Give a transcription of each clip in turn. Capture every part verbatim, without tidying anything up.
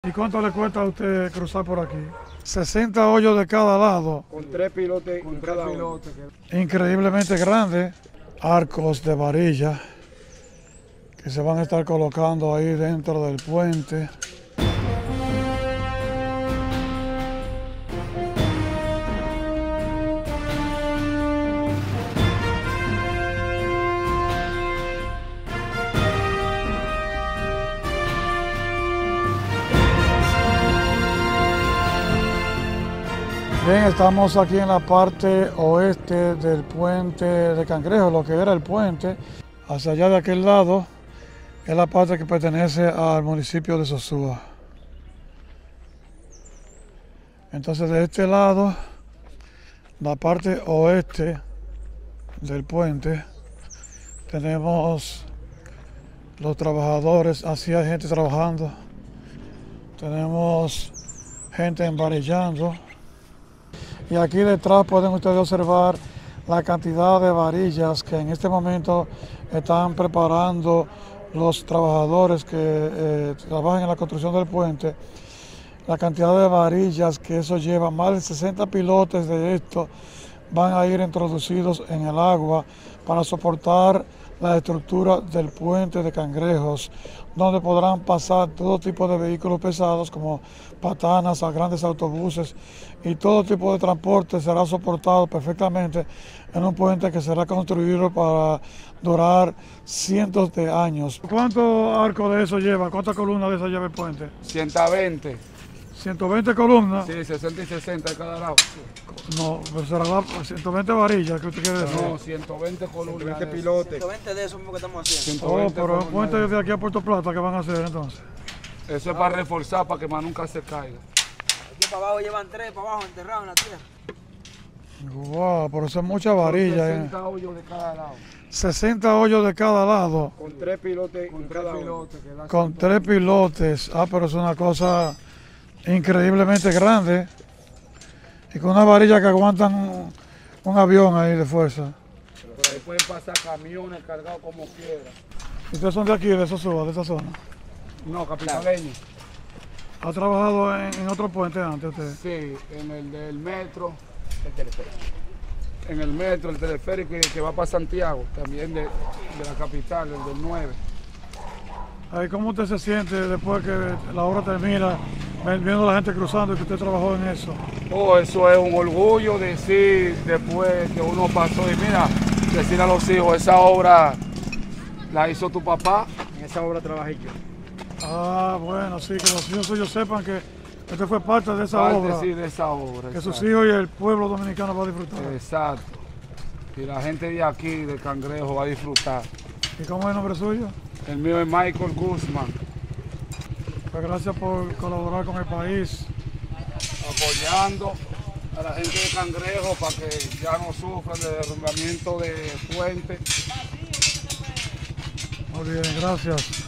¿Y cuánto le cuesta a usted cruzar por aquí? sesenta hoyos de cada lado. Con tres pilotes, con cada pilote. Increíblemente grandes. Arcos de varilla que se van a estar colocando ahí dentro del puente. Bien, estamos aquí en la parte oeste del puente de Cangrejo, lo que era el puente. Hacia allá de aquel lado es la parte que pertenece al municipio de Sosúa. Entonces de este lado, la parte oeste del puente, tenemos los trabajadores, así hay gente trabajando. Tenemos gente embarillando. Y aquí detrás pueden ustedes observar la cantidad de varillas que en este momento están preparando los trabajadores que eh, trabajan en la construcción del puente. La cantidad de varillas que eso lleva, más de sesenta pilotes de esto van a ir introducidos en el agua para soportar la estructura del puente de Cangrejos, donde podrán pasar todo tipo de vehículos pesados como patanas, a grandes autobuses, y todo tipo de transporte será soportado perfectamente en un puente que será construido para durar cientos de años. ¿Cuántos arcos de eso lleva? ¿Cuántas columnas de eso lleva el puente? ciento veinte. ¿ciento veinte columnas? Sí, sesenta y sesenta de cada lado. No, pero será la, ciento veinte varillas, ¿qué usted quiere decir? No, ciento veinte columnas. ciento veinte pilotes. pilotes. ciento veinte de eso mismo que estamos haciendo. Oh, pero el puente de aquí a Puerto Plata, ¿qué van a hacer entonces? Eso es para reforzar, para que más nunca se caiga. Aquí para abajo llevan tres, para abajo enterrados en la tierra. Wow, pero eso es mucha varilla. sesenta eh. hoyos de cada lado. sesenta hoyos de cada lado. Con tres pilotes, con tres pilotes. Con tres pilotes. Ah, pero es una cosa increíblemente grande. Y con una varilla que aguantan un, un avión ahí de fuerza. Por ahí pueden pasar camiones cargados como quieran. ¿Ustedes son de aquí, de Sosúa, de esa zona? No, capitaleño. ¿Ha trabajado en, en otro puente antes usted? Sí, en el del metro, el teleférico. En el metro, el teleférico que va para Santiago, también de, de la capital, el del nueve. Ay, ¿cómo usted se siente después que la obra termina, viendo a la gente cruzando y que usted trabajó en eso? Oh, eso es un orgullo decir después que uno pasó y mira, decir a los hijos, esa obra la hizo tu papá. En esa obra trabajé yo. Ah, bueno, sí, que los hijos suyos sepan que usted fue parte de esa Parte, obra. sí, de esa obra. Que exacto. sus hijos y el pueblo dominicano va a disfrutar. Exacto. Y la gente de aquí, de Cangrejo, va a disfrutar. ¿Y cómo es el nombre suyo? El mío es Michael Guzmán. Pues gracias por colaborar con el país. Apoyando a la gente de Cangrejo para que ya no sufran de derrumbamiento de puentes. Muy bien, gracias.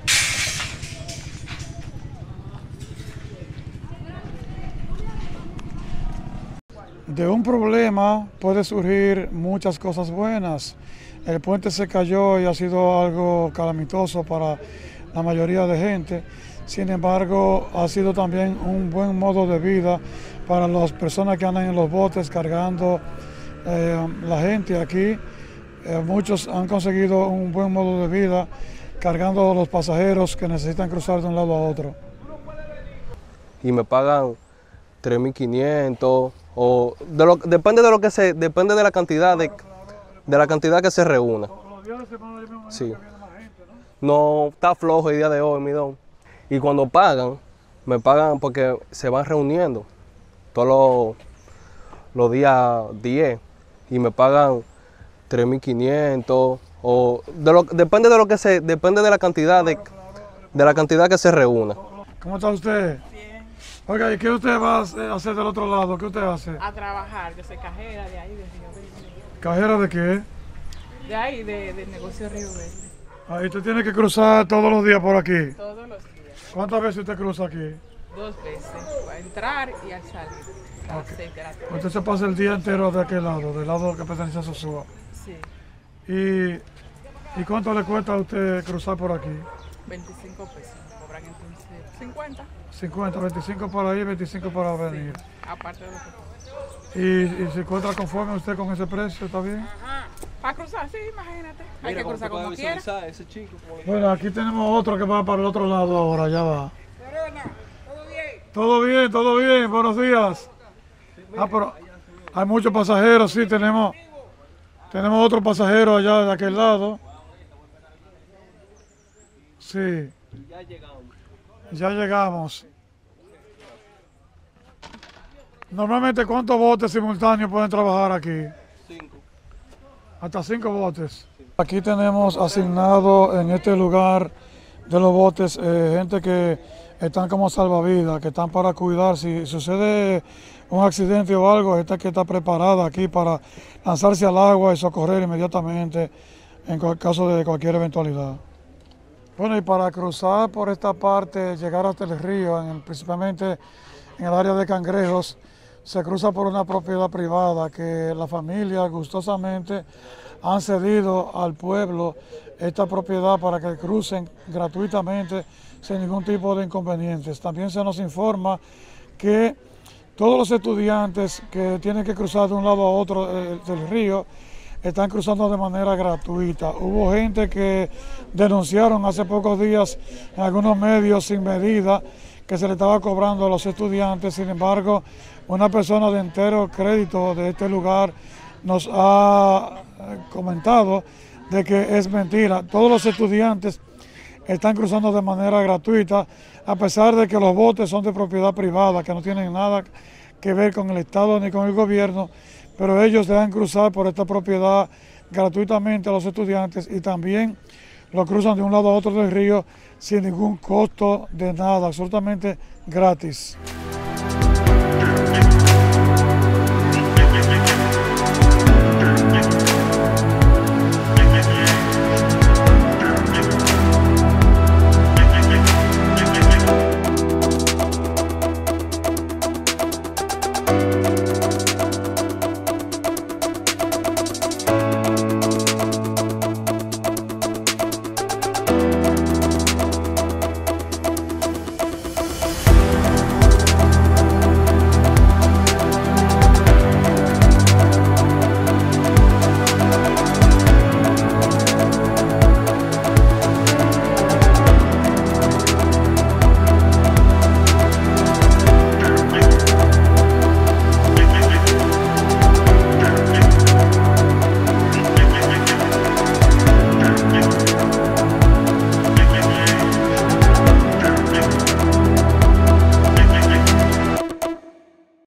De un problema puede surgir muchas cosas buenas. El puente se cayó y ha sido algo calamitoso para la mayoría de gente. Sin embargo, ha sido también un buen modo de vida para las personas que andan en los botes cargando eh, la gente aquí. Eh, muchos han conseguido un buen modo de vida cargando a los pasajeros que necesitan cruzar de un lado a otro. Y me pagan tres mil quinientos o de lo, depende de lo que se depende de la cantidad de, de la cantidad que se reúna. Sí. No está flojo el día de hoy, mi don. Y cuando pagan, me pagan porque se van reuniendo todos los, los días diez y me pagan tres mil quinientos o de lo, depende de lo que se depende de la cantidad de, de la cantidad que se reúna. ¿Cómo está usted? Bien. Oiga, ¿y qué usted va a hacer del otro lado? ¿Qué usted hace? A trabajar, yo soy cajera de ahí, de Río Verde. ¿Cajera de qué? De ahí, de, del negocio Río Verde. Ahí usted tiene que cruzar todos los días por aquí. Todos los días. ¿Cuántas veces usted cruza aquí? Dos veces. Para entrar y al salir. A las Ok. seis de la tarde. Usted se pasa el día entero de aquel lado, del lado que pertenece a Sosúa. Sí. ¿Y, ¿Y cuánto le cuesta a usted cruzar por aquí? veinticinco pesos. Me cobran entonces cincuenta, cincuenta, veinticinco para ir, veinticinco para venir. aparte de lo que... ¿Y, y se encuentra conforme usted con ese precio? ¿Está bien? Para cruzar, sí, imagínate. Hay que cruzar como quiera. Ese chico, Bueno, aquí tenemos otro que va para el otro lado ahora, ya va. Corona, ¿todo bien? Todo bien, todo bien, buenos días. Ah, pero hay muchos pasajeros, sí, tenemos, tenemos otro pasajero allá de aquel lado. Sí. Ya llegamos. Ya llegamos. Normalmente, ¿cuántos botes simultáneos pueden trabajar aquí? Cinco. Hasta cinco botes. Aquí tenemos asignado en este lugar de los botes eh, gente que están como salvavidas, que están para cuidar. Si sucede un accidente o algo, esta que está preparada aquí para lanzarse al agua y socorrer inmediatamente en caso de cualquier eventualidad. Bueno, y para cruzar por esta parte, llegar hasta el río, en el, principalmente en el área de Cangrejos, se cruza por una propiedad privada que la familia gustosamente han cedido al pueblo esta propiedad para que crucen gratuitamente sin ningún tipo de inconvenientes. También se nos informa que todos los estudiantes que tienen que cruzar de un lado a otro del río están cruzando de manera gratuita. Hubo gente que denunciaron hace pocos días en algunos medios sin medida que se le estaba cobrando a los estudiantes. Sin embargo, una persona de entero crédito de este lugar nos ha comentado de que es mentira. Todos los estudiantes están cruzando de manera gratuita, a pesar de que los botes son de propiedad privada, que no tienen nada que ver con el Estado ni con el gobierno, pero ellos dejan cruzar por esta propiedad gratuitamente a los estudiantes y también lo cruzan de un lado a otro del río sin ningún costo de nada, absolutamente gratis.